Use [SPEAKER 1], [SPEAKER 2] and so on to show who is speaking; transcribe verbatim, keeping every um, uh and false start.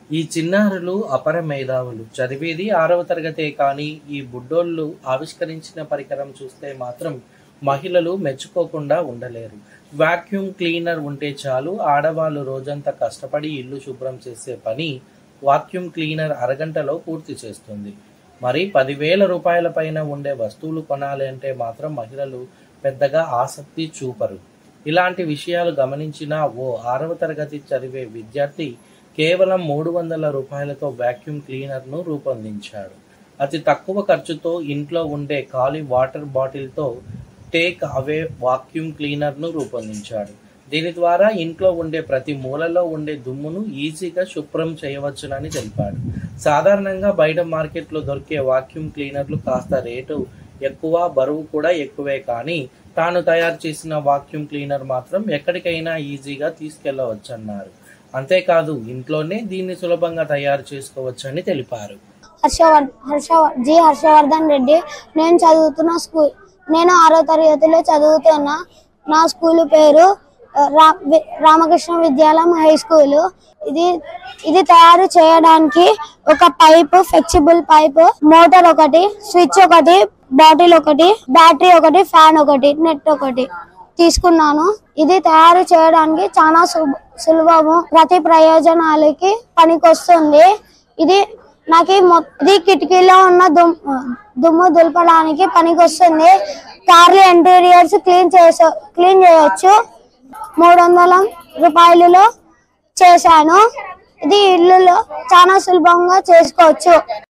[SPEAKER 1] ఈ చిన్నారులు అపర మేధావులు. చదివేది ఆరవ తరగతే కానీ ఈ బుడ్డోళ్ళు ఆవిష్కరించిన పరికరం చూస్తే మాత్రం మహిళలు మెచ్చుకోకుండా ఉండలేరు. వాక్యూమ్ క్లీనర్ ఉంటే చాలు, ఆడవాళ్ళు రోజంతా కష్టపడి ఇల్లు శుభ్రం చేసే పని వాక్యూమ్ క్లీనర్ అరగంటలో పూర్తి చేస్తుంది. మరి పదివేల రూపాయల పైన ఉండే వస్తువులు కొనాలి అంటే మాత్రం మహిళలు పెద్దగా ఆసక్తి చూపరు. ఇలాంటి విషయాలు గమనించిన ఓ ఆరవ తరగతి చదివే విద్యార్థి కేవలం మూడు వందల రూపాయలతో వాక్యూమ్ క్లీనర్ను రూపొందించాడు. అతి తక్కువ ఖర్చుతో ఇంట్లో ఉండే ఖాళీ వాటర్ బాటిల్తో టేక్ అవే వాక్యూమ్ క్లీనర్ను రూపొందించాడు. దీని ద్వారా ఇంట్లో ఉండే ప్రతి మూలలో ఉండే దుమ్మును ఈజీగా శుభ్రం చేయవచ్చునని తెలిపాడు. సాధారణంగా బయట మార్కెట్లో దొరికే వాక్యూమ్ క్లీనర్లు కాస్త రేటు ఎక్కువ, బరువు కూడా ఎక్కువే, కానీ తాను తయారు చేసిన వాక్యూమ్ క్లీనర్ మాత్రం ఎక్కడికైనా ఈజీగా తీసుకెళ్లవచ్చన్నారు. అంతేకాదు ఇంట్లోనే దీన్ని సులభంగా తయారు చేసుకోవచ్చని తెలిపారు.
[SPEAKER 2] హర్షవర్ హర్ష జి హర్షవర్ధన్ రెడ్డి. నేను చదువుతున్న స్కూల్ నేను ఆరో తరగతిలో చదువుతున్నా. నా స్కూల్ పేరు రా రామకృష్ణ విద్యాలయం హై స్కూల్. ఇది ఇది తయారు చేయడానికి ఒక పైప్, ఫ్లెక్సిబుల్ పైప్, మోటార్ ఒకటి, స్విచ్ ఒకటి, బాటిల్ ఒకటి, బ్యాటరీ ఒకటి, ఫ్యాన్ ఒకటి, నెట్ ఒకటి తీసుకున్నాను. ఇది తయారు చేయడానికి చాలా సులభము, ప్రతి ప్రయోజనాలకి పనికొస్తుంది. ఇది నాకు ఇది కిటికీలో ఉన్న దుమ్ము దుమ్ము దులపడానికి పనికొస్తుంది. కార్లు ఇంటీరియర్స్ క్లీన్ చేసే క్లీన్ చేయొచ్చు. మూడు వందల రూపాయలలో చేశాను. ఇది ఇల్లులో చాలా సులభంగా చేసుకోవచ్చు.